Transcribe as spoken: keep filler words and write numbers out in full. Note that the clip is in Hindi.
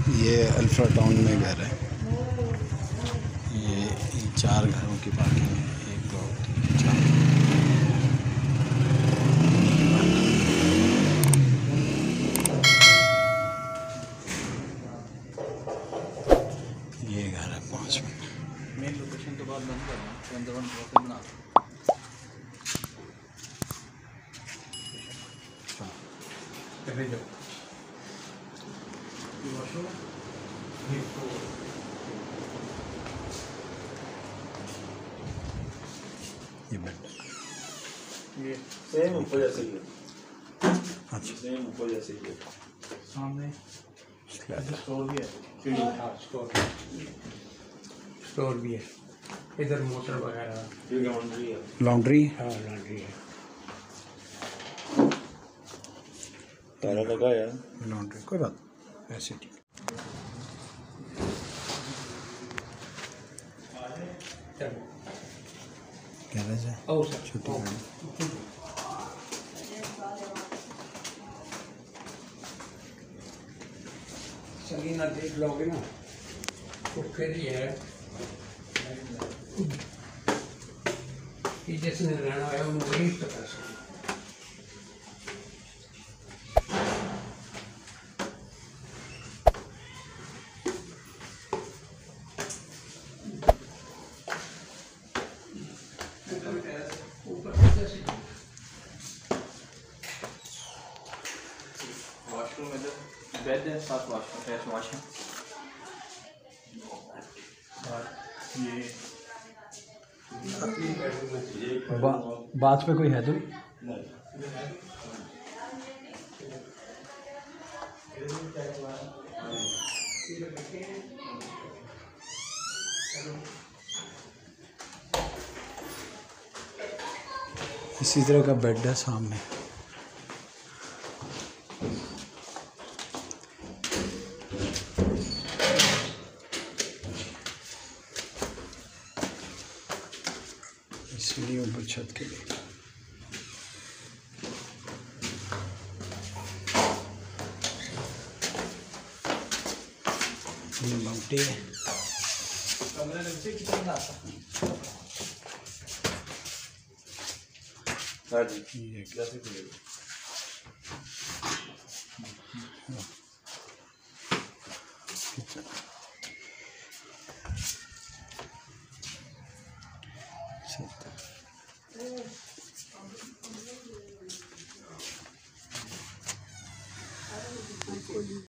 ये अल्फ्रा टाउन में घर है। ये चार घरों की पार्किंग है, एक दो तीन चार। ये घर है पाँच मिनट। मेन लोकेशन तो बाद बंद करना अंदर वन प्रोसेस बना चले जाओ। ये बेड ये सेम ऊपर जैसे ही है। अच्छा सेम ऊपर जैसे ही है। सामने स्लैब स्टोर भी है। सीढ़ी हाँ स्टोर स्टोर भी है। इधर मोटर वगैरह ये लॉन्ड्री है। लॉन्ड्री हाँ लॉन्ड्री है। ताला लगा है। लॉन्ड्री कोई बात ऐसे ठीक। चलो गैरेज है आओ सर छोटी आओ। गाड़ी। सलीना देख लोगे ना तो फिर ही है कि जिसने रहना है उन्हें वही पता चले। वॉशरूम में बेड है, साथ वॉशरूम अटैच वॉशरूम। ये बा, बात पे कोई है तो इसी तरह का बेड है सामने। सीढ़ी ऊपर छत के लिए। ये बाल्टी है। कमरे में से किचन आता हाँ जी। ये जैसे खुलेगा। किचन।